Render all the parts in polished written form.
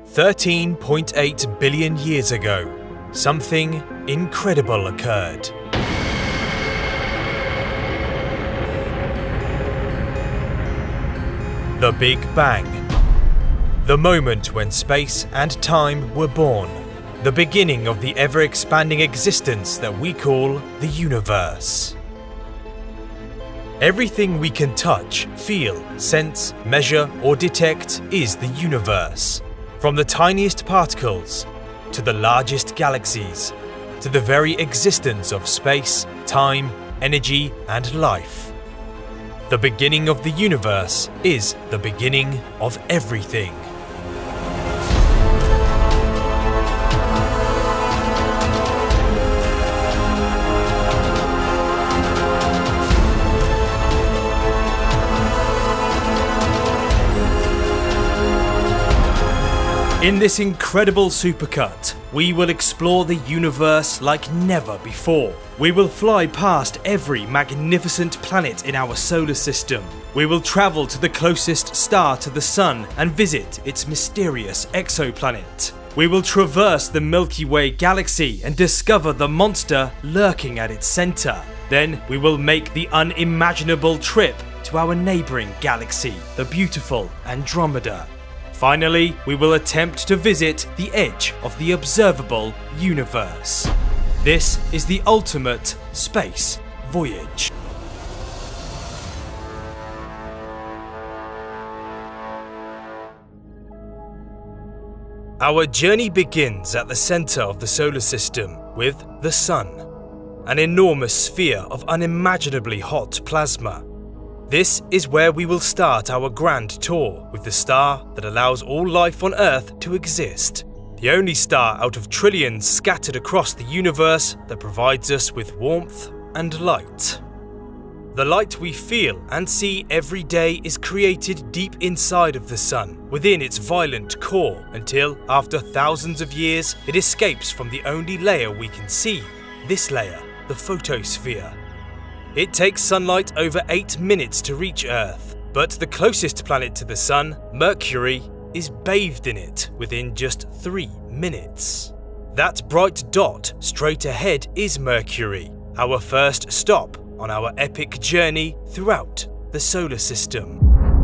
13.8 billion years ago, something incredible occurred. The Big Bang. The moment when space and time were born. The beginning of the ever-expanding existence that we call the universe. Everything we can touch, feel, sense, measure, or detect is the universe. From the tiniest particles, to the largest galaxies, to the very existence of space, time, energy, and life. The beginning of the universe is the beginning of everything. In this incredible supercut, we will explore the universe like never before. We will fly past every magnificent planet in our solar system. We will travel to the closest star to the Sun and visit its mysterious exoplanet. We will traverse the Milky Way galaxy and discover the monster lurking at its center. Then we will make the unimaginable trip to our neighboring galaxy, the beautiful Andromeda. Finally, we will attempt to visit the edge of the observable universe. This is the ultimate space voyage. Our journey begins at the center of the solar system with the Sun, an enormous sphere of unimaginably hot plasma. This is where we will start our grand tour with the star that allows all life on Earth to exist. The only star out of trillions scattered across the universe that provides us with warmth and light. The light we feel and see every day is created deep inside of the Sun, within its violent core, until, after thousands of years, it escapes from the only layer we can see, this layer, the photosphere. It takes sunlight over 8 minutes to reach Earth, but the closest planet to the Sun, Mercury, is bathed in it within just 3 minutes. That bright dot straight ahead is Mercury, our first stop on our epic journey throughout the solar system.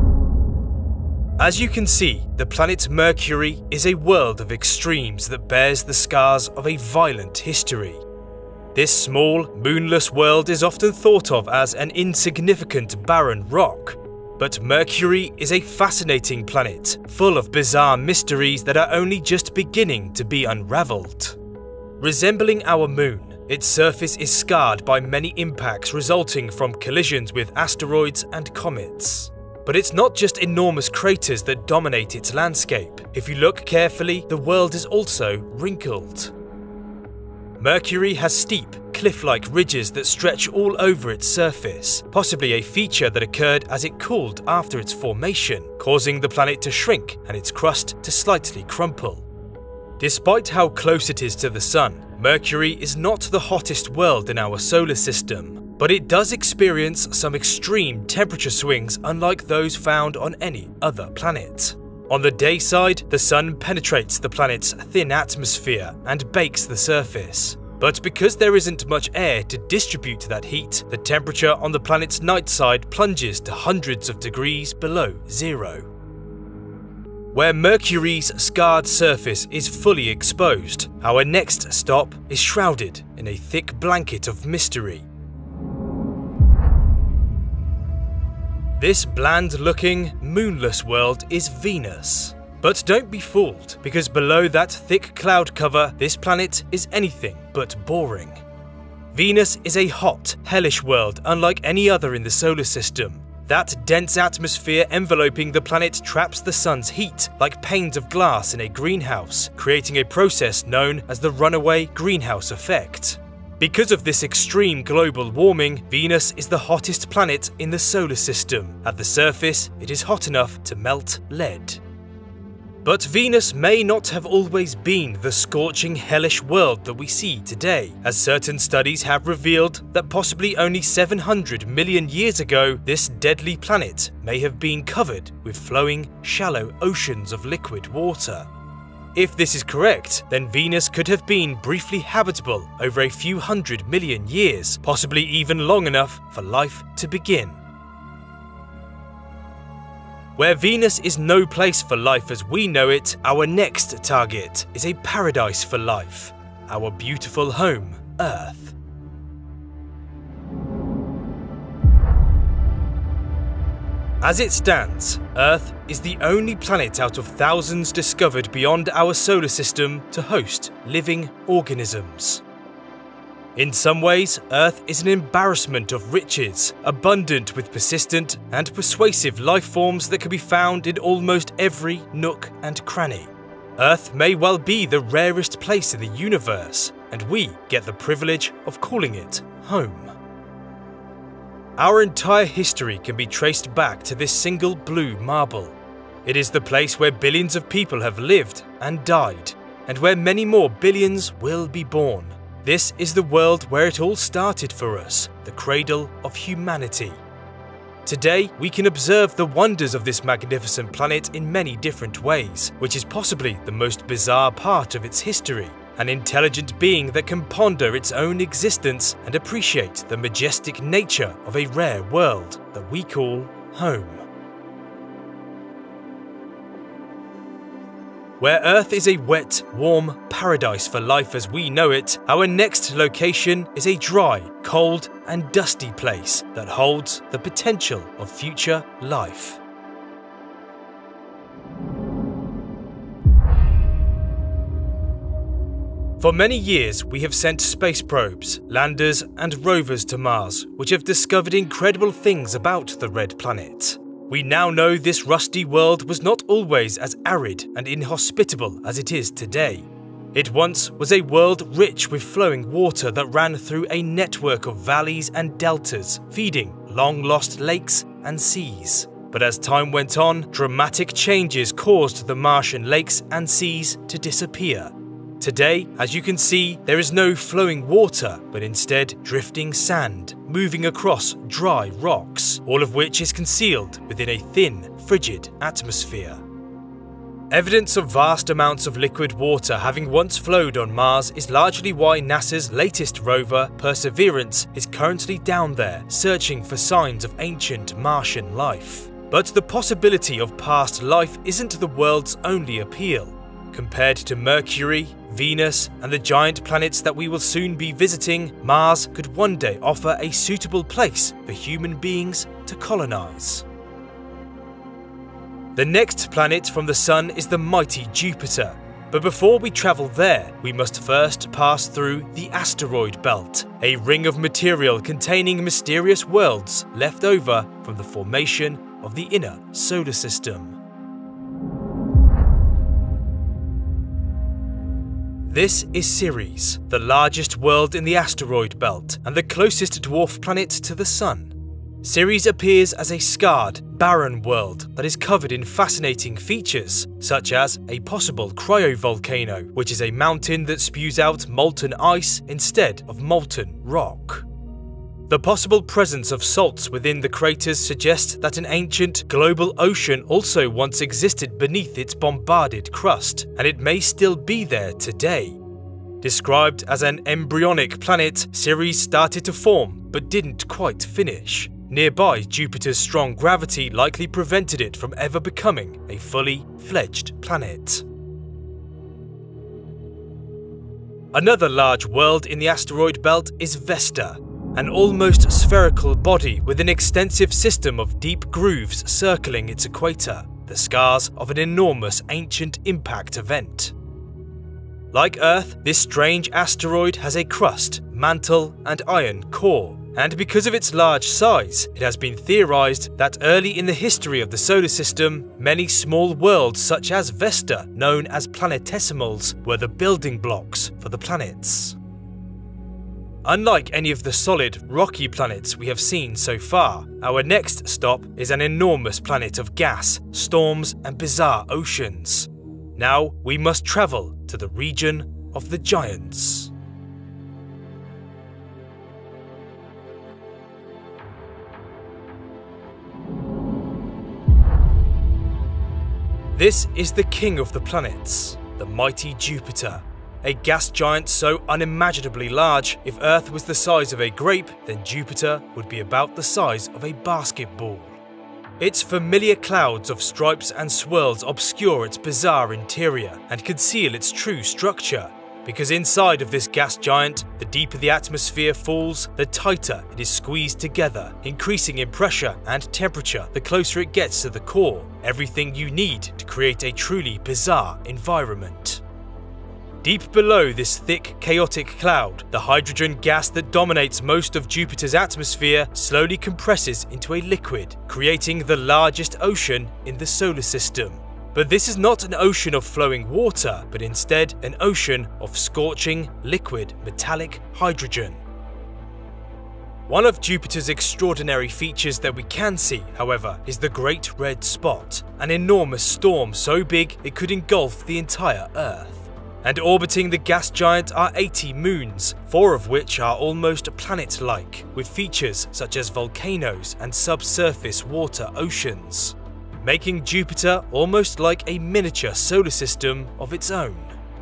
As you can see, the planet Mercury is a world of extremes that bears the scars of a violent history. This small, moonless world is often thought of as an insignificant barren rock, but Mercury is a fascinating planet, full of bizarre mysteries that are only just beginning to be unraveled. Resembling our moon, its surface is scarred by many impacts resulting from collisions with asteroids and comets. But it's not just enormous craters that dominate its landscape. If you look carefully, the world is also wrinkled. Mercury has steep, cliff-like ridges that stretch all over its surface, possibly a feature that occurred as it cooled after its formation, causing the planet to shrink and its crust to slightly crumple. Despite how close it is to the Sun, Mercury is not the hottest world in our solar system, but it does experience some extreme temperature swings unlike those found on any other planet. On the day side, the Sun penetrates the planet's thin atmosphere and bakes the surface. But because there isn't much air to distribute that heat, the temperature on the planet's night side plunges to hundreds of degrees below zero. Where Mercury's scarred surface is fully exposed, our next stop is shrouded in a thick blanket of mystery. This bland-looking, moonless world is Venus. But don't be fooled, because below that thick cloud cover, this planet is anything but boring. Venus is a hot, hellish world unlike any other in the solar system. That dense atmosphere enveloping the planet traps the Sun's heat like panes of glass in a greenhouse, creating a process known as the runaway greenhouse effect. Because of this extreme global warming, Venus is the hottest planet in the solar system. At the surface, it is hot enough to melt lead. But Venus may not have always been the scorching, hellish world that we see today, as certain studies have revealed that possibly only 700 million years ago, this deadly planet may have been covered with flowing, shallow oceans of liquid water. If this is correct, then Venus could have been briefly habitable over a few 100 million years, possibly even long enough for life to begin. Where Venus is no place for life as we know it, our next target is a paradise for life, our beautiful home, Earth. As it stands, Earth is the only planet out of thousands discovered beyond our solar system to host living organisms. In some ways, Earth is an embarrassment of riches, abundant with persistent and persuasive life forms that can be found in almost every nook and cranny. Earth may well be the rarest place in the universe, and we get the privilege of calling it home. Our entire history can be traced back to this single blue marble. It is the place where billions of people have lived and died, and where many more billions will be born. This is the world where it all started for us, the cradle of humanity. Today, we can observe the wonders of this magnificent planet in many different ways, which is possibly the most bizarre part of its history. An intelligent being that can ponder its own existence and appreciate the majestic nature of a rare world that we call home. Where Earth is a wet, warm paradise for life as we know it, our next location is a dry, cold and dusty place that holds the potential of future life. For many years, we have sent space probes, landers and rovers to Mars, which have discovered incredible things about the Red Planet. We now know this rusty world was not always as arid and inhospitable as it is today. It once was a world rich with flowing water that ran through a network of valleys and deltas, feeding long-lost lakes and seas. But as time went on, dramatic changes caused the Martian lakes and seas to disappear. Today, as you can see, there is no flowing water, but instead drifting sand, moving across dry rocks, all of which is concealed within a thin, frigid atmosphere. Evidence of vast amounts of liquid water having once flowed on Mars is largely why NASA's latest rover, Perseverance, is currently down there, searching for signs of ancient Martian life. But the possibility of past life isn't the world's only appeal. Compared to Mercury, Venus, and the giant planets that we will soon be visiting, Mars could one day offer a suitable place for human beings to colonize. The next planet from the Sun is the mighty Jupiter. But before we travel there, we must first pass through the asteroid belt, a ring of material containing mysterious worlds left over from the formation of the inner solar system. This is Ceres, the largest world in the asteroid belt and the closest dwarf planet to the Sun. Ceres appears as a scarred, barren world that is covered in fascinating features, such as a possible cryovolcano, which is a mountain that spews out molten ice instead of molten rock. The possible presence of salts within the craters suggests that an ancient global ocean also once existed beneath its bombarded crust, and it may still be there today. Described as an embryonic planet, Ceres started to form but didn't quite finish. Nearby, Jupiter's strong gravity likely prevented it from ever becoming a fully fledged planet. Another large world in the asteroid belt is Vesta, an almost spherical body with an extensive system of deep grooves circling its equator, the scars of an enormous ancient impact event. Like Earth, this strange asteroid has a crust, mantle, and iron core, and because of its large size, it has been theorized that early in the history of the solar system, many small worlds such as Vesta, known as planetesimals, were the building blocks for the planets. Unlike any of the solid, rocky planets we have seen so far, our next stop is an enormous planet of gas, storms, and bizarre oceans. Now we must travel to the region of the giants. This is the king of the planets, the the mighty Jupiter, a gas giant so unimaginably large, if Earth was the size of a grape, then Jupiter would be about the size of a basketball. Its familiar clouds of stripes and swirls obscure its bizarre interior and conceal its true structure, because inside of this gas giant, the deeper the atmosphere falls, the tighter it is squeezed together, increasing in pressure and temperature the closer it gets to the core, everything you need to create a truly bizarre environment. Deep below this thick, chaotic cloud, the hydrogen gas that dominates most of Jupiter's atmosphere slowly compresses into a liquid, creating the largest ocean in the solar system. But this is not an ocean of flowing water, but instead an ocean of scorching, liquid, metallic hydrogen. One of Jupiter's extraordinary features that we can see, however, is the Great Red Spot, an enormous storm so big it could engulf the entire Earth. And orbiting the gas giant are 80 moons, 4 of which are almost planet-like, with features such as volcanoes and subsurface water oceans, making Jupiter almost like a miniature solar system of its own.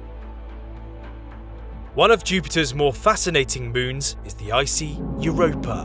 One of Jupiter's more fascinating moons is the icy Europa.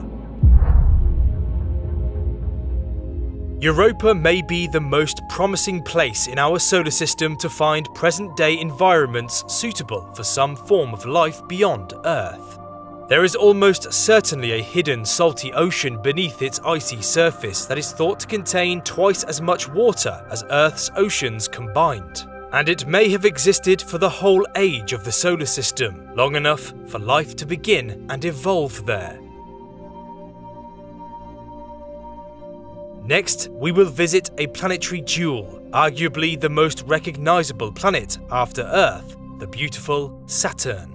Europa may be the most promising place in our solar system to find present-day environments suitable for some form of life beyond Earth. There is almost certainly a hidden salty ocean beneath its icy surface that is thought to contain twice as much water as Earth's oceans combined. And it may have existed for the whole age of the solar system, long enough for life to begin and evolve there. Next, we will visit a planetary jewel, arguably the most recognizable planet after Earth, the beautiful Saturn.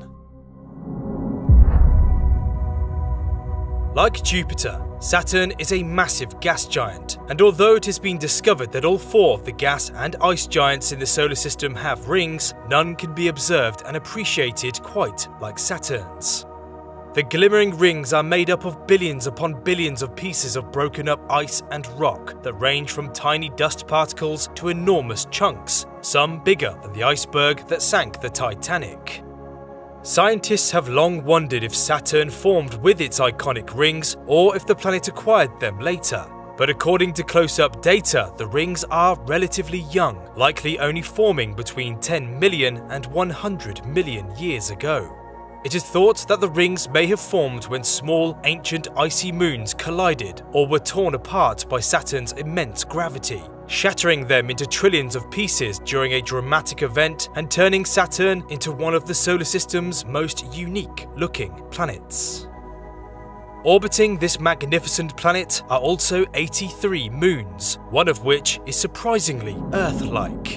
Like Jupiter, Saturn is a massive gas giant, and although it has been discovered that all 4 of the gas and ice giants in the solar system have rings, none can be observed and appreciated quite like Saturn's. The glimmering rings are made up of billions upon billions of pieces of broken up ice and rock that range from tiny dust particles to enormous chunks, some bigger than the iceberg that sank the Titanic. Scientists have long wondered if Saturn formed with its iconic rings or if the planet acquired them later. But according to close-up data, the rings are relatively young, likely only forming between 10 million and 100 million years ago. It is thought that the rings may have formed when small, ancient icy moons collided or were torn apart by Saturn's immense gravity, shattering them into trillions of pieces during a dramatic event and turning Saturn into one of the solar system's most unique-looking planets. Orbiting this magnificent planet are also 83 moons, one of which is surprisingly Earth-like.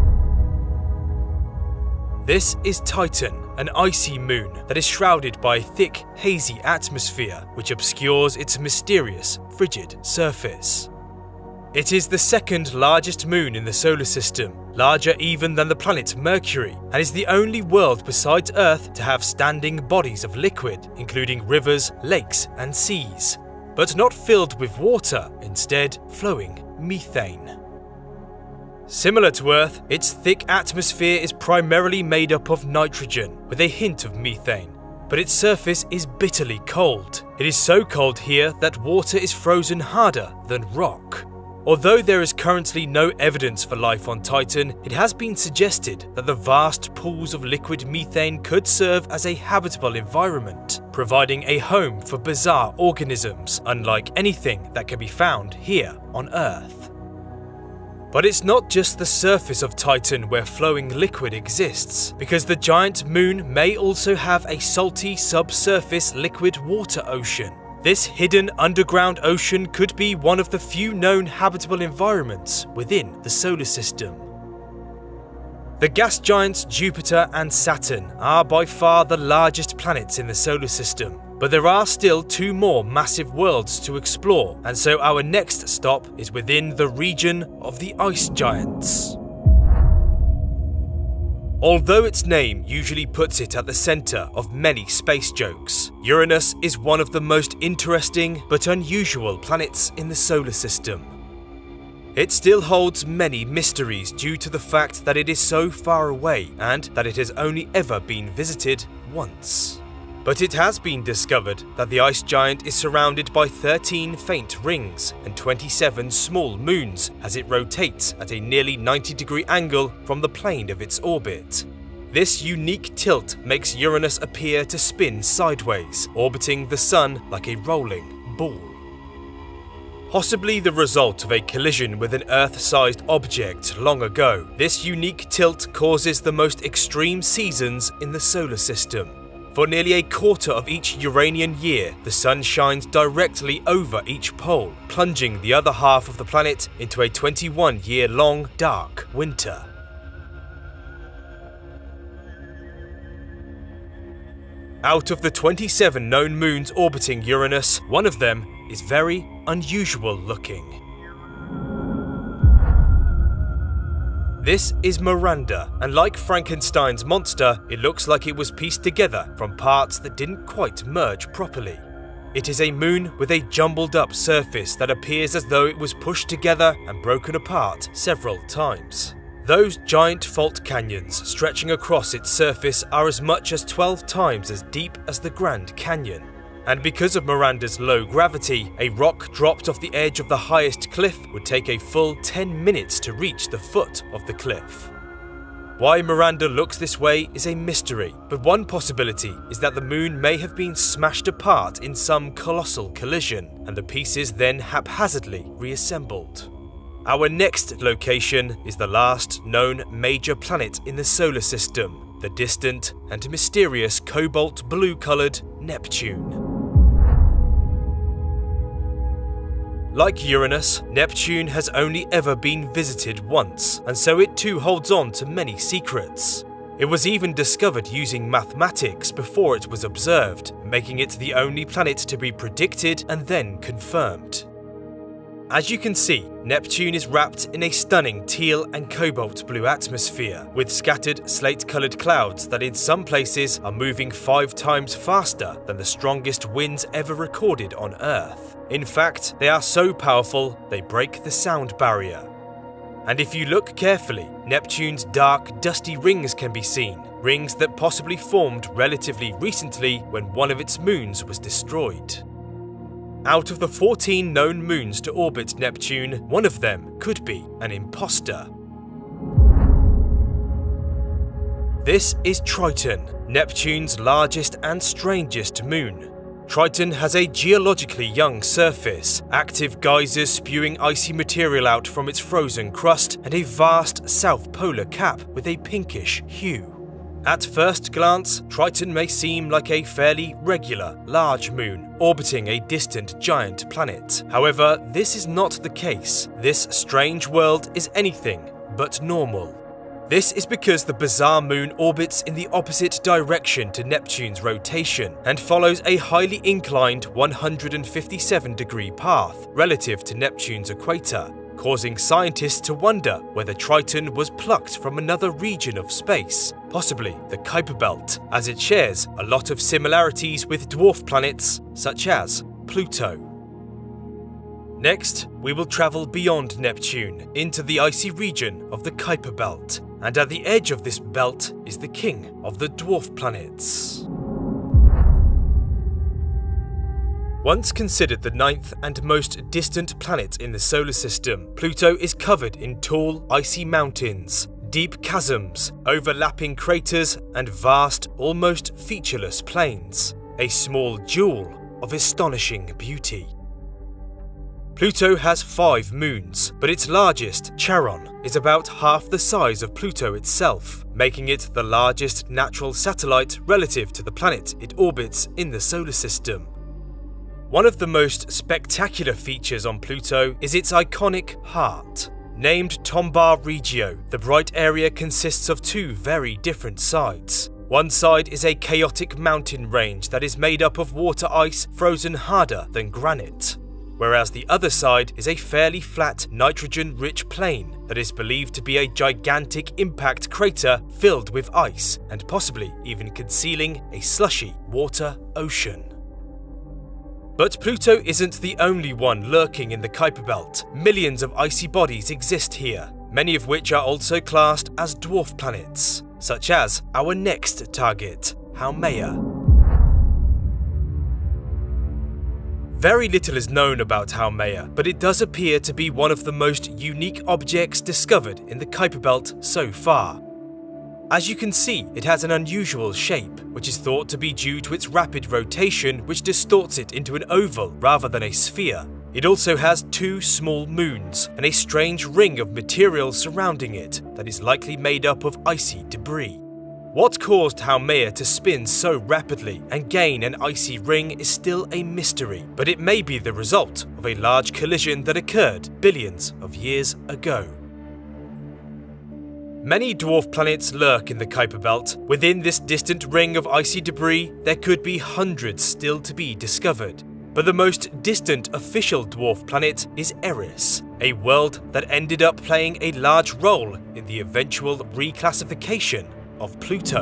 This is Titan, an icy moon that is shrouded by a thick, hazy atmosphere which obscures its mysterious, frigid surface. It is the second largest moon in the solar system, larger even than the planet Mercury, and is the only world besides Earth to have standing bodies of liquid, including rivers, lakes, and seas, but not filled with water, instead flowing methane. Similar to Earth, its thick atmosphere is primarily made up of nitrogen, with a hint of methane, but its surface is bitterly cold. It is so cold here that water is frozen harder than rock. Although there is currently no evidence for life on Titan, it has been suggested that the vast pools of liquid methane could serve as a habitable environment, providing a home for bizarre organisms, unlike anything that can be found here on Earth. But it's not just the surface of Titan where flowing liquid exists, because the giant moon may also have a salty subsurface liquid water ocean. This hidden underground ocean could be one of the few known habitable environments within the solar system. The gas giants Jupiter and Saturn are by far the largest planets in the solar system, but there are still 2 more massive worlds to explore, and so our next stop is within the region of the ice giants. Although its name usually puts it at the center of many space jokes, Uranus is one of the most interesting but unusual planets in the solar system. It still holds many mysteries due to the fact that it is so far away and that it has only ever been visited once. But it has been discovered that the ice giant is surrounded by 13 faint rings and 27 small moons as it rotates at a nearly 90-degree angle from the plane of its orbit. This unique tilt makes Uranus appear to spin sideways, orbiting the Sun like a rolling ball. Possibly the result of a collision with an Earth-sized object long ago, this unique tilt causes the most extreme seasons in the solar system. For nearly a quarter of each Uranian year, the Sun shines directly over each pole, plunging the other half of the planet into a 21-year-long dark winter. Out of the 27 known moons orbiting Uranus, one of them is very unusual looking. This is Miranda, and like Frankenstein's monster, it looks like it was pieced together from parts that didn't quite merge properly. It is a moon with a jumbled up surface that appears as though it was pushed together and broken apart several times. Those giant fault canyons stretching across its surface are as much as 12 times as deep as the Grand Canyon. And because of Miranda's low gravity, a rock dropped off the edge of the highest cliff would take a full 10 minutes to reach the foot of the cliff. Why Miranda looks this way is a mystery, but one possibility is that the moon may have been smashed apart in some colossal collision, and the pieces then haphazardly reassembled. Our next location is the last known major planet in the solar system, the distant and mysterious cobalt blue-coloured Neptune. Like Uranus, Neptune has only ever been visited once, and so it too holds on to many secrets. It was even discovered using mathematics before it was observed, making it the only planet to be predicted and then confirmed. As you can see, Neptune is wrapped in a stunning teal and cobalt blue atmosphere, with scattered slate-coloured clouds that in some places are moving 5 times faster than the strongest winds ever recorded on Earth. In fact, they are so powerful, they break the sound barrier. And if you look carefully, Neptune's dark, dusty rings can be seen, rings that possibly formed relatively recently when one of its moons was destroyed. Out of the 14 known moons to orbit Neptune, one of them could be an imposter. This is Triton, Neptune's largest and strangest moon. Triton has a geologically young surface, active geysers spewing icy material out from its frozen crust, and a vast south polar cap with a pinkish hue. At first glance, Triton may seem like a fairly regular, large moon, orbiting a distant giant planet. However, this is not the case. This strange world is anything but normal. This is because the bizarre moon orbits in the opposite direction to Neptune's rotation and follows a highly inclined 157-degree path relative to Neptune's equator, causing scientists to wonder whether Triton was plucked from another region of space, possibly the Kuiper Belt, as it shares a lot of similarities with dwarf planets such as Pluto. Next, we will travel beyond Neptune into the icy region of the Kuiper Belt, and at the edge of this belt is the king of the dwarf planets. Once considered the 9th and most distant planet in the solar system, Pluto is covered in tall, icy mountains, deep chasms, overlapping craters, and vast, almost featureless plains, a small jewel of astonishing beauty. Pluto has 5 moons, but its largest, Charon, is about half the size of Pluto itself, making it the largest natural satellite relative to the planet it orbits in the solar system. One of the most spectacular features on Pluto is its iconic heart. Named Tombaugh Regio, the bright area consists of 2 very different sides. One side is a chaotic mountain range that is made up of water ice frozen harder than granite, whereas the other side is a fairly flat, nitrogen-rich plain that is believed to be a gigantic impact crater filled with ice and possibly even concealing a slushy water ocean. But Pluto isn't the only one lurking in the Kuiper Belt. Millions of icy bodies exist here, many of which are also classed as dwarf planets, such as our next target, Haumea. Very little is known about Haumea, but it does appear to be one of the most unique objects discovered in the Kuiper Belt so far. As you can see, it has an unusual shape, which is thought to be due to its rapid rotation, which distorts it into an oval rather than a sphere. It also has 2 small moons and a strange ring of material surrounding it that is likely made up of icy debris. What caused Haumea to spin so rapidly and gain an icy ring is still a mystery, but it may be the result of a large collision that occurred billions of years ago. Many dwarf planets lurk in the Kuiper Belt. Within this distant ring of icy debris, there could be hundreds still to be discovered. But the most distant official dwarf planet is Eris, a world that ended up playing a large role in the eventual reclassification of Pluto.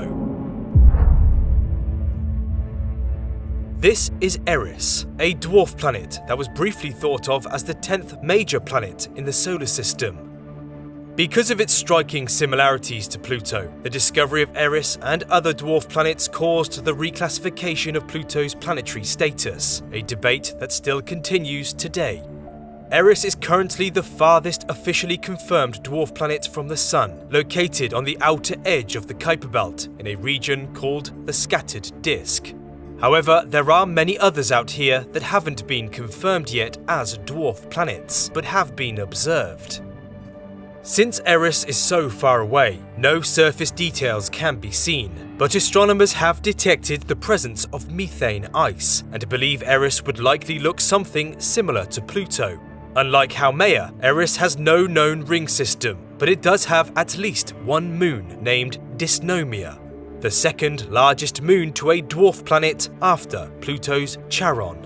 This is Eris, a dwarf planet that was briefly thought of as the 10th major planet in the solar system. Because of its striking similarities to Pluto, the discovery of Eris and other dwarf planets caused the reclassification of Pluto's planetary status, a debate that still continues today. Eris is currently the farthest officially confirmed dwarf planet from the Sun, located on the outer edge of the Kuiper Belt in a region called the Scattered Disk. However, there are many others out here that haven't been confirmed yet as dwarf planets, but have been observed. Since Eris is so far away, no surface details can be seen, but astronomers have detected the presence of methane ice and believe Eris would likely look something similar to Pluto. Unlike Haumea, Eris has no known ring system, but it does have at least one moon named Dysnomia, the second largest moon to a dwarf planet after Pluto's Charon.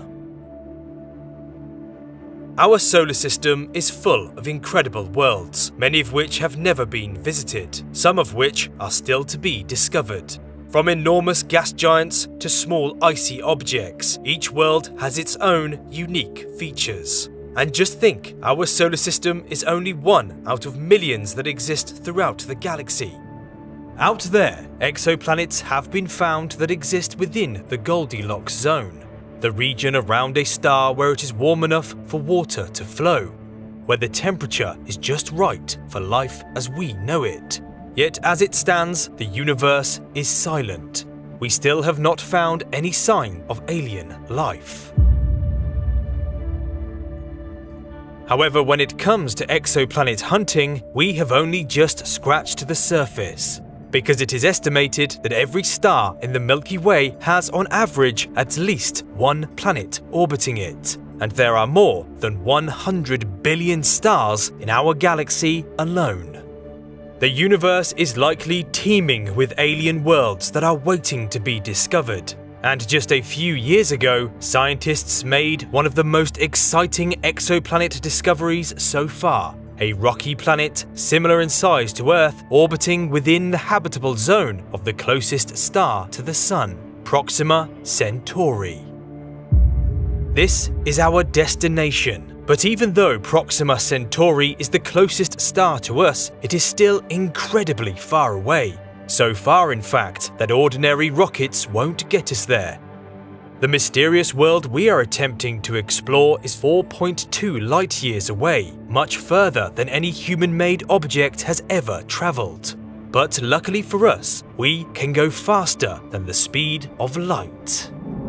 Our solar system is full of incredible worlds, many of which have never been visited, some of which are still to be discovered. From enormous gas giants to small icy objects, each world has its own unique features. And just think, our solar system is only one out of millions that exist throughout the galaxy. Out there, exoplanets have been found that exist within the Goldilocks zone, the region around a star where it is warm enough for water to flow, where the temperature is just right for life as we know it. Yet as it stands, the universe is silent. We still have not found any sign of alien life. However, when it comes to exoplanet hunting, we have only just scratched the surface, because it is estimated that every star in the Milky Way has on average at least one planet orbiting it, and there are more than 100 billion stars in our galaxy alone. The universe is likely teeming with alien worlds that are waiting to be discovered. And just a few years ago, scientists made one of the most exciting exoplanet discoveries so far, a rocky planet similar in size to Earth orbiting within the habitable zone of the closest star to the Sun, Proxima Centauri. This is our destination, but even though Proxima Centauri is the closest star to us, it is still incredibly far away. So far, in fact, that ordinary rockets won't get us there. The mysterious world we are attempting to explore is 4.2 light-years away, much further than any human-made object has ever travelled. But luckily for us, we can go faster than the speed of light.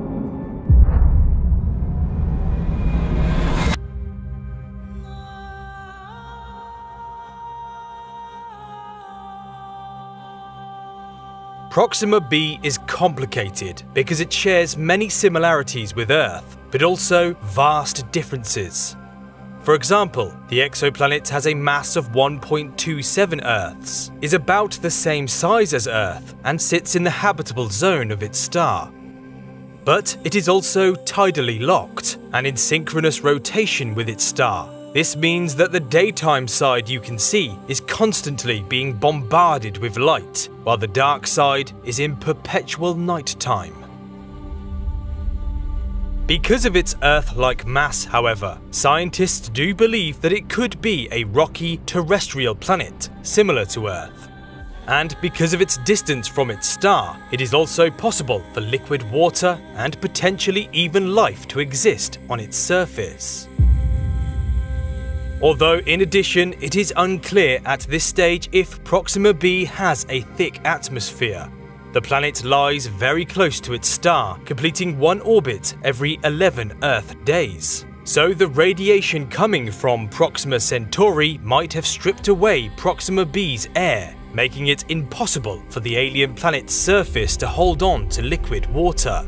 Proxima b is complicated because it shares many similarities with Earth, but also vast differences. For example, the exoplanet has a mass of 1.27 Earths, is about the same size as Earth, and sits in the habitable zone of its star. But it is also tidally locked and in synchronous rotation with its star. This means that the daytime side you can see is constantly being bombarded with light, while the dark side is in perpetual nighttime. Because of its Earth-like mass, however, scientists do believe that it could be a rocky terrestrial planet similar to Earth. And because of its distance from its star, it is also possible for liquid water and potentially even life to exist on its surface. Although in addition, it is unclear at this stage if Proxima b has a thick atmosphere. The planet lies very close to its star, completing one orbit every 11 Earth days. So the radiation coming from Proxima Centauri might have stripped away Proxima b's air, making it impossible for the alien planet's surface to hold on to liquid water.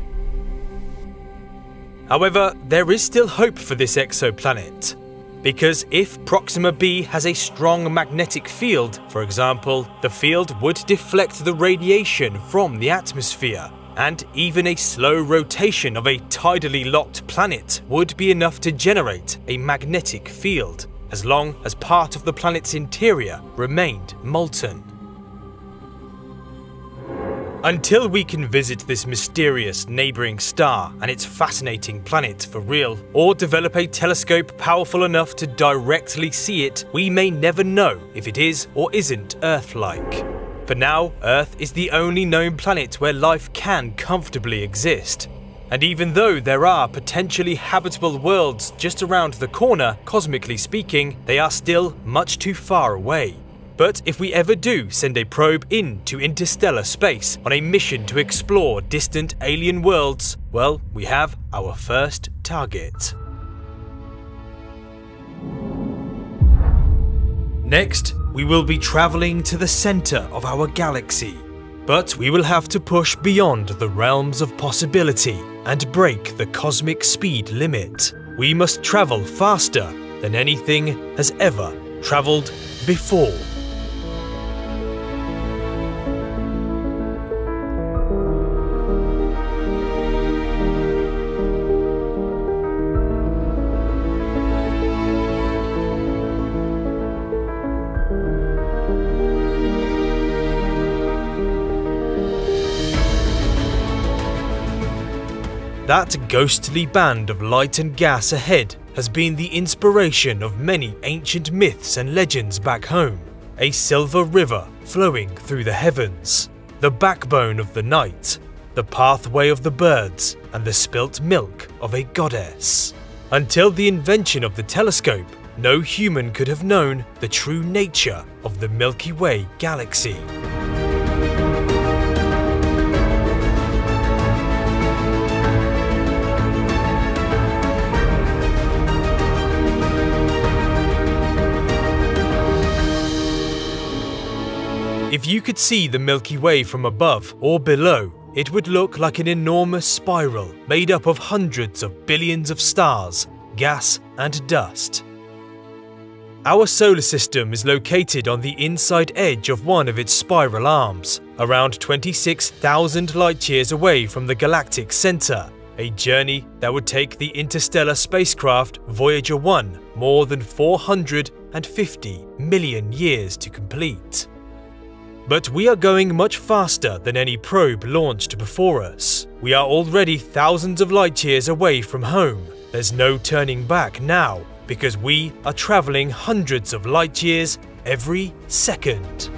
However, there is still hope for this exoplanet. Because if Proxima b has a strong magnetic field, for example, the field would deflect the radiation from the atmosphere, and even a slow rotation of a tidally locked planet would be enough to generate a magnetic field, as long as part of the planet's interior remained molten. Until we can visit this mysterious neighbouring star and its fascinating planet for real, or develop a telescope powerful enough to directly see it, we may never know if it is or isn't Earth-like. For now, Earth is the only known planet where life can comfortably exist. And even though there are potentially habitable worlds just around the corner, cosmically speaking, they are still much too far away. But if we ever do send a probe into interstellar space on a mission to explore distant alien worlds, well, we have our first target. Next, we will be traveling to the center of our galaxy. But we will have to push beyond the realms of possibility and break the cosmic speed limit. We must travel faster than anything has ever traveled before. That ghostly band of light and gas ahead has been the inspiration of many ancient myths and legends back home. A silver river flowing through the heavens, the backbone of the night, the pathway of the birds, and the spilt milk of a goddess. Until the invention of the telescope, no human could have known the true nature of the Milky Way galaxy. If you could see the Milky Way from above or below, it would look like an enormous spiral made up of hundreds of billions of stars, gas and dust. Our solar system is located on the inside edge of one of its spiral arms, around 26,000 light-years away from the galactic center, a journey that would take the interstellar spacecraft Voyager 1 more than 450 million years to complete. But we are going much faster than any probe launched before us. We are already thousands of light-years away from home. There's no turning back now, because we are traveling hundreds of light-years every second.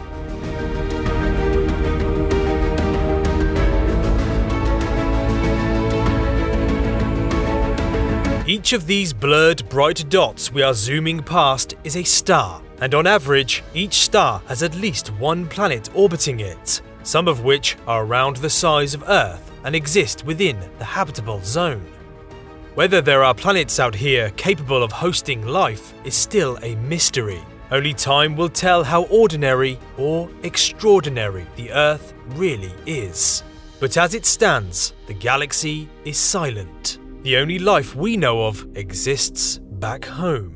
Each of these blurred bright dots we are zooming past is a star. And on average, each star has at least one planet orbiting it, some of which are around the size of Earth and exist within the habitable zone. Whether there are planets out here capable of hosting life is still a mystery. Only time will tell how ordinary or extraordinary the Earth really is. But as it stands, the galaxy is silent. The only life we know of exists back home.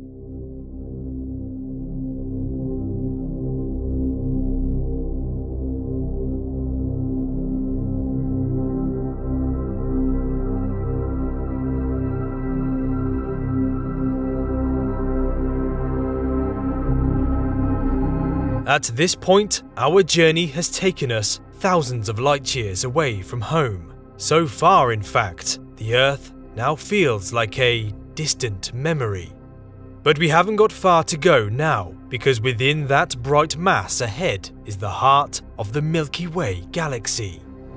At this point, our journey has taken us thousands of light-years away from home. So far, in fact, the Earth now feels like a distant memory. But we haven't got far to go now, because within that bright mass ahead is the heart of the Milky Way galaxy.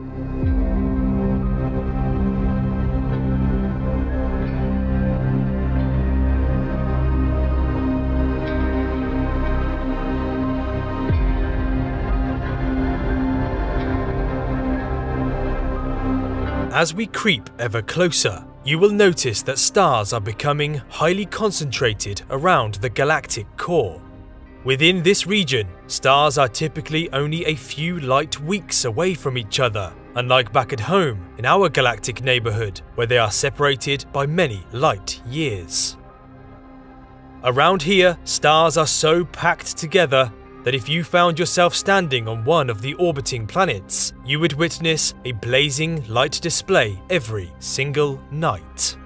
As we creep ever closer, you will notice that stars are becoming highly concentrated around the galactic core. Within this region, stars are typically only a few light weeks away from each other, unlike back at home in our galactic neighborhood, where they are separated by many light years. Around here, stars are so packed together that if you found yourself standing on one of the orbiting planets, you would witness a blazing light display every single night.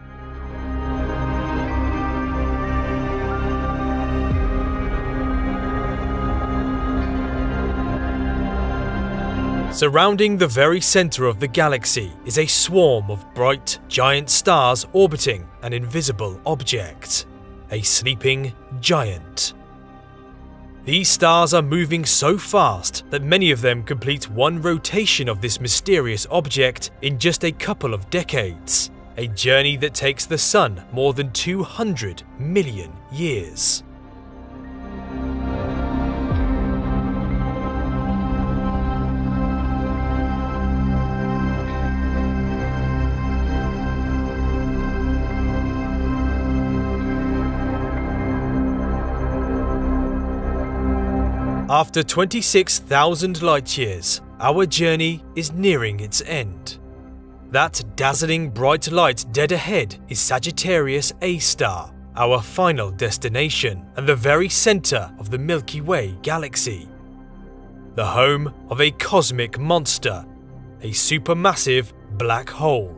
Surrounding the very center of the galaxy is a swarm of bright, giant stars orbiting an invisible object, a sleeping giant. These stars are moving so fast that many of them complete one rotation of this mysterious object in just a couple of decades, a journey that takes the Sun more than 200 million years. After 26,000 light-years, our journey is nearing its end. That dazzling bright light dead ahead is Sagittarius A star, our final destination and the very center of the Milky Way galaxy. The home of a cosmic monster, a supermassive black hole.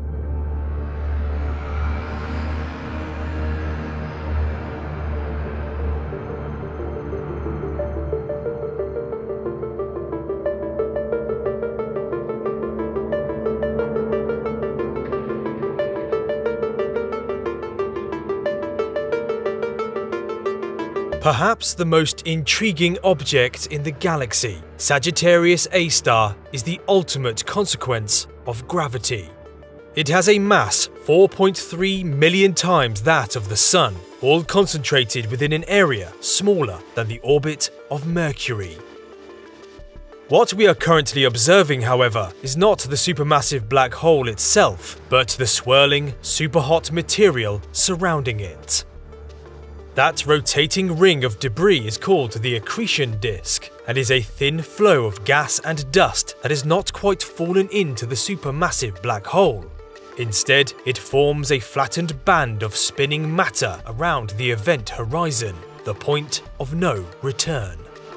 Perhaps the most intriguing object in the galaxy, Sagittarius A star is the ultimate consequence of gravity. It has a mass 4.3 million times that of the Sun, all concentrated within an area smaller than the orbit of Mercury. What we are currently observing, however, is not the supermassive black hole itself, but the swirling, superhot material surrounding it. That rotating ring of debris is called the accretion disk and is a thin flow of gas and dust that has not quite fallen into the supermassive black hole. Instead, it forms a flattened band of spinning matter around the event horizon, the point of no return.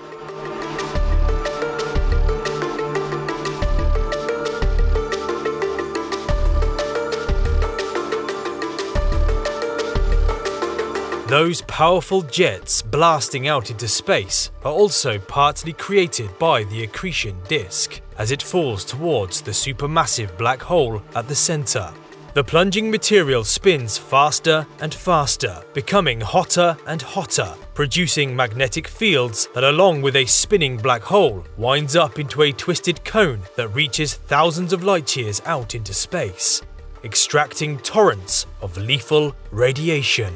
Those powerful jets blasting out into space are also partly created by the accretion disk, as it falls towards the supermassive black hole at the center. The plunging material spins faster and faster, becoming hotter and hotter, producing magnetic fields that, along with a spinning black hole, winds up into a twisted cone that reaches thousands of light-years out into space, extracting torrents of lethal radiation.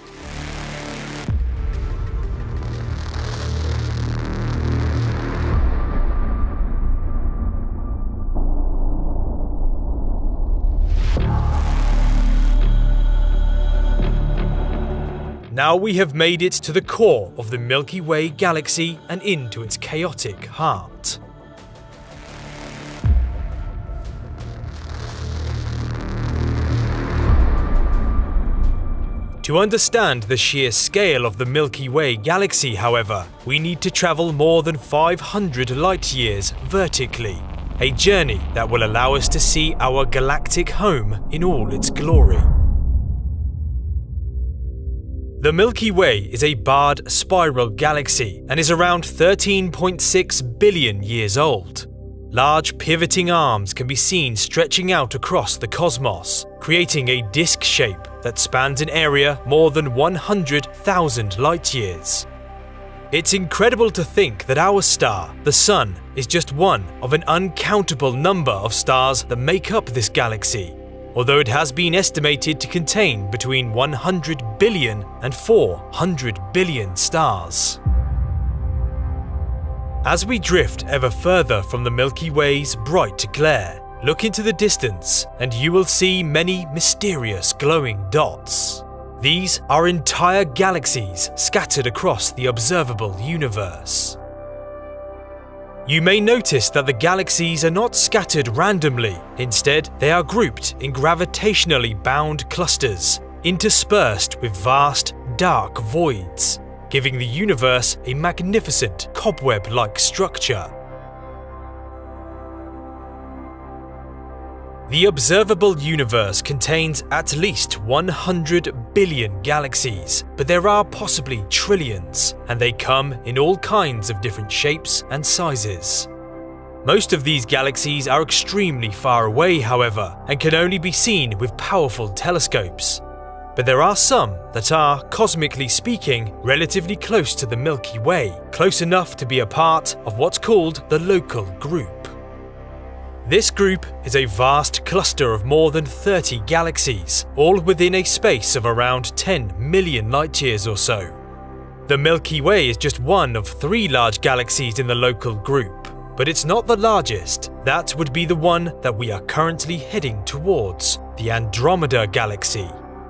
Now we have made it to the core of the Milky Way galaxy and into its chaotic heart. To understand the sheer scale of the Milky Way galaxy, however, we need to travel more than 500 light-years vertically, a journey that will allow us to see our galactic home in all its glory. The Milky Way is a barred spiral galaxy and is around 13.6 billion years old. large pivoting arms can be seen stretching out across the cosmos, creating a disk shape that spans an area more than 100,000 light-years. It's incredible to think that our star, the Sun, is just one of an uncountable number of stars that make up this galaxy, although it has been estimated to contain between 100 billion and 400 billion stars. As we drift ever further from the Milky Way's bright glare, look into the distance and you will see many mysterious glowing dots. These are entire galaxies scattered across the observable universe. You may notice that the galaxies are not scattered randomly. Instead, they are grouped in gravitationally bound clusters, interspersed with vast, dark voids, giving the universe a magnificent cobweb-like structure. The observable universe contains at least 100 billion galaxies, but there are possibly trillions, and they come in all kinds of different shapes and sizes. Most of these galaxies are extremely far away, however, and can only be seen with powerful telescopes. But there are some that are, cosmically speaking, relatively close to the Milky Way, close enough to be a part of what's called the local group. This group is a vast cluster of more than 30 galaxies, all within a space of around 10 million light-years or so. The Milky Way is just one of 3 large galaxies in the local group, but it's not the largest. That would be the one that we are currently heading towards, the Andromeda Galaxy.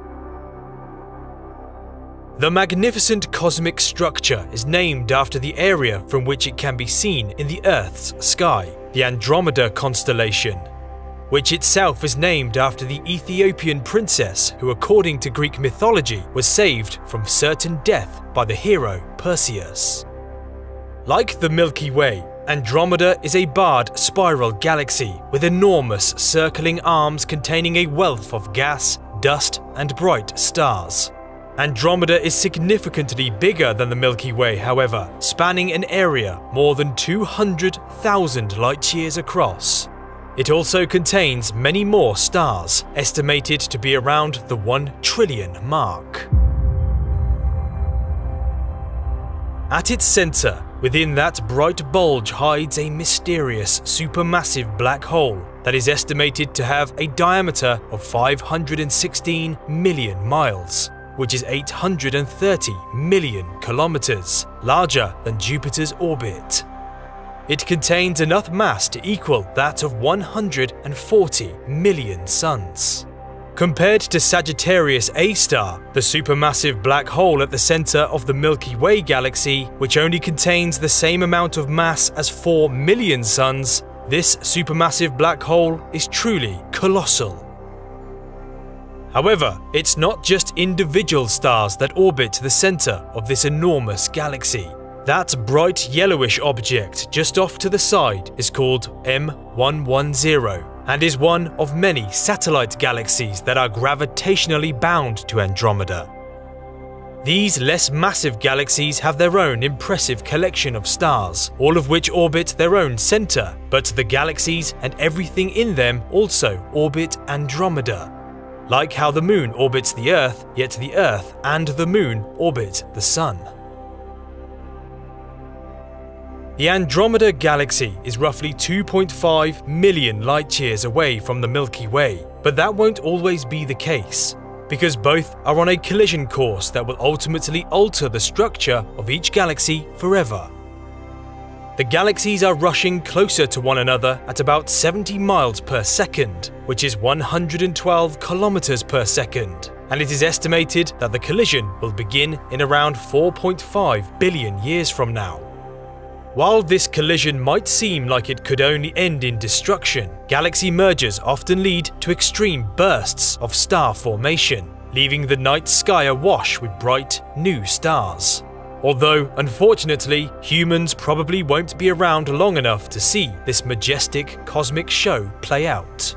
The magnificent cosmic structure is named after the area from which it can be seen in the Earth's sky, the Andromeda constellation, which itself is named after the Ethiopian princess who, according to Greek mythology, was saved from certain death by the hero Perseus. Like the Milky Way, Andromeda is a barred spiral galaxy with enormous circling arms containing a wealth of gas, dust, and bright stars. Andromeda is significantly bigger than the Milky Way, however, spanning an area more than 200,000 light-years across. It also contains many more stars, estimated to be around the 1 trillion mark. At its center, within that bright bulge hides a mysterious supermassive black hole that is estimated to have a diameter of 516 million miles. Which is 830 million kilometers, larger than Jupiter's orbit. It contains enough mass to equal that of 140 million suns. Compared to Sagittarius A star, the supermassive black hole at the center of the Milky Way galaxy, which only contains the same amount of mass as 4 million suns, this supermassive black hole is truly colossal. However, it's not just individual stars that orbit the center of this enormous galaxy. That bright yellowish object just off to the side is called M110 and is one of many satellite galaxies that are gravitationally bound to Andromeda. These less massive galaxies have their own impressive collection of stars, all of which orbit their own center, but the galaxies and everything in them also orbit Andromeda. Like how the Moon orbits the Earth, yet the Earth and the Moon orbit the Sun. The Andromeda Galaxy is roughly 2.5 million light-years away from the Milky Way, but that won't always be the case, because both are on a collision course that will ultimately alter the structure of each galaxy forever. The galaxies are rushing closer to one another at about 70 miles per second, which is 112 kilometers per second, and it is estimated that the collision will begin in around 4.5 billion years from now. While this collision might seem like it could only end in destruction, galaxy mergers often lead to extreme bursts of star formation, leaving the night sky awash with bright, new stars. Although, unfortunately, humans probably won't be around long enough to see this majestic cosmic show play out.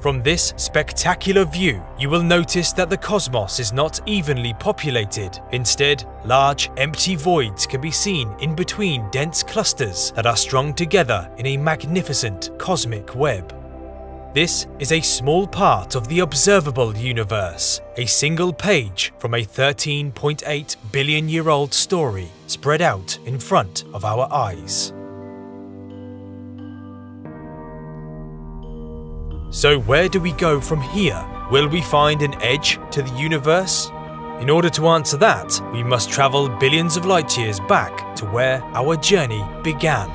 From this spectacular view, you will notice that the cosmos is not evenly populated. Instead, large, empty voids can be seen in between dense clusters that are strung together in a magnificent cosmic web. This is a small part of the observable universe, a single page from a 13.8 billion-year-old story spread out in front of our eyes. So where do we go from here? Will we find an edge to the universe? In order to answer that, we must travel billions of light years back to where our journey began.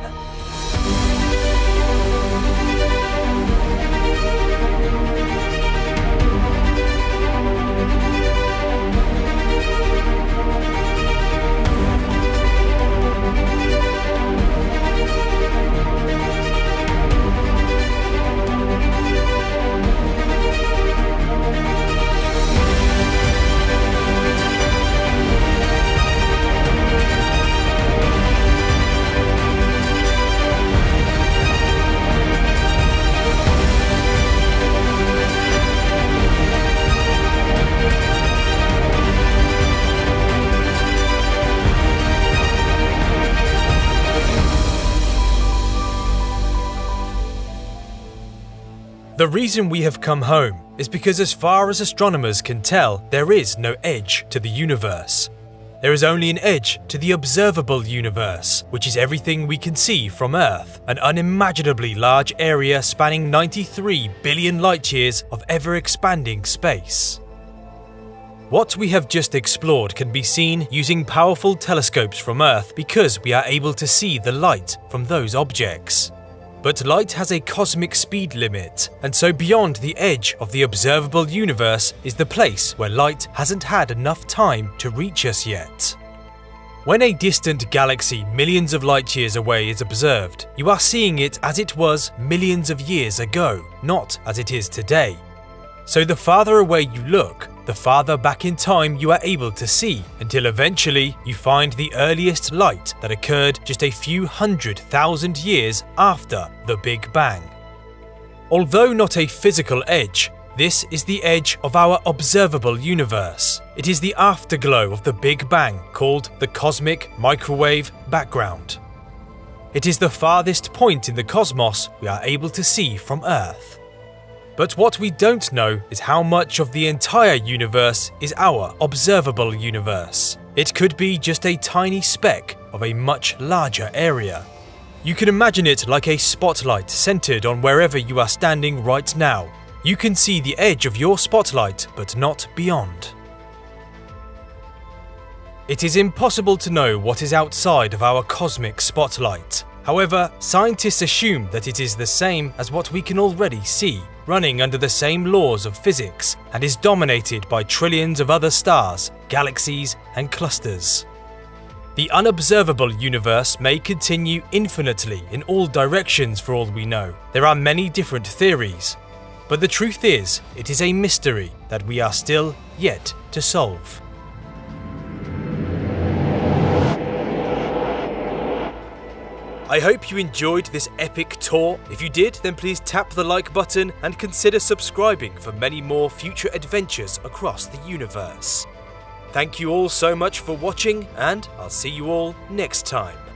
The reason we have come home is because as far as astronomers can tell, there is no edge to the universe. There is only an edge to the observable universe, which is everything we can see from Earth, an unimaginably large area spanning 93 billion light-years of ever-expanding space. What we have just explored can be seen using powerful telescopes from Earth because we are able to see the light from those objects. But light has a cosmic speed limit, and so beyond the edge of the observable universe is the place where light hasn't had enough time to reach us yet. When a distant galaxy millions of light years away is observed, you are seeing it as it was millions of years ago, not as it is today. So the farther away you look, the farther back in time you are able to see, until eventually you find the earliest light that occurred just a few 100,000 years after the Big Bang. Although not a physical edge, this is the edge of our observable universe. It is the afterglow of the Big Bang called the cosmic microwave background. It is the farthest point in the cosmos we are able to see from Earth. But what we don't know is how much of the entire universe is our observable universe. It could be just a tiny speck of a much larger area. You can imagine it like a spotlight centered on wherever you are standing right now. You can see the edge of your spotlight, but not beyond. It is impossible to know what is outside of our cosmic spotlight. However, scientists assume that it is the same as what we can already see, running under the same laws of physics, and is dominated by trillions of other stars, galaxies, and clusters. The unobservable universe may continue infinitely in all directions for all we know. There are many different theories, but the truth is, it is a mystery that we are still yet to solve. I hope you enjoyed this epic tour. If you did, then please tap the like button and consider subscribing for many more future adventures across the universe. Thank you all so much for watching, and I'll see you all next time.